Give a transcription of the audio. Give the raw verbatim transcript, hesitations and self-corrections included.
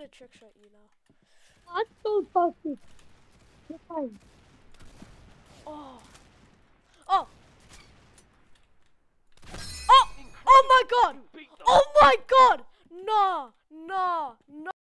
gonna trick shot you now. I'm so toxic. You're fine. Oh. Oh. Oh. Oh my god. Oh my god. No. No. No.